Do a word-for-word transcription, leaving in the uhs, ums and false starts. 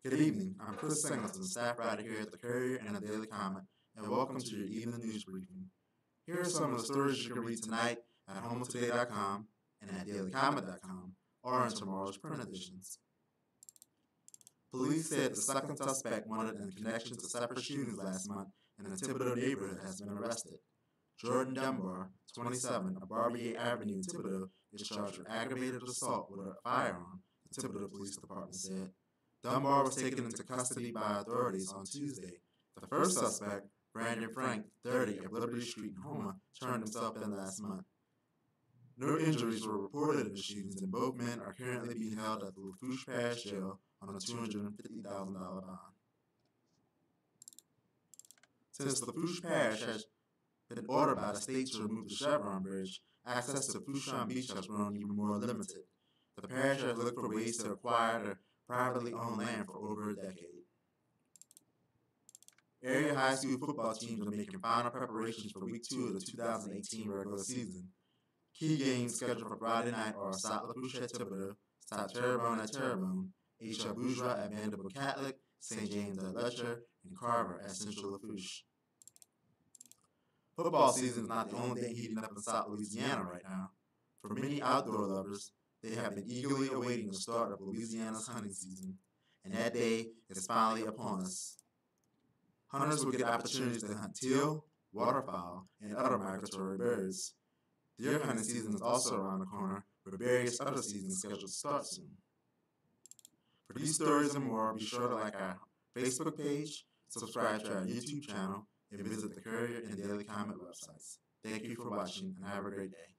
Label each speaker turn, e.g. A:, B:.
A: Good evening. I'm Chris Singleton, staff writer here at the Courier and the Daily Comment, and welcome to your evening news briefing. Here are some of the stories you can read tonight at home today dot com and at daily comment dot com, or in tomorrow's print editions. Police said the second suspect wanted in connection to separate shootings last month in the Thibodeau neighborhood has been arrested. Jordan Dunbar, twenty-seven, of Barbier Avenue in Thibodeau, is charged with aggravated assault with a firearm, the Thibodeau Police Department said. Dunbar was taken into custody by authorities on Tuesday. The first suspect, Brandon Frank, thirty, of Liberty Street in Houma, turned himself in last month. No injuries were reported in the shootings, and both men are currently being held at the Lafourche Parish Jail on a two hundred fifty thousand dollars bond. Since Lafourche Parish has been ordered by the state to remove the Chevron Bridge, access to Fouchon Beach has grown even more limited. The parish has looked for ways to acquire the privately owned land for over a decade. Area high school football teams are making final preparations for week two of the two thousand eighteen regular season. Key games scheduled for Friday night are Sept Lafourche at Thibodeau, Sept Terrebonne at Terrebonne, H L Bourgeois at Vanderbilt Catholic, Saint James at Letcher, and Carver at Central Lafourche. Football season is not the only thing heating up in South Louisiana right now. For many outdoor lovers, they have been eagerly awaiting the start of Louisiana's hunting season, and that day is finally upon us. Hunters will get opportunities to hunt teal, waterfowl, and other migratory birds. Deer hunting season is also around the corner, with various other seasons scheduled to start soon. For these stories and more, be sure to like our Facebook page, subscribe to our YouTube channel, and visit the Courier and Daily Comment websites. Thank you for watching, and have a great day.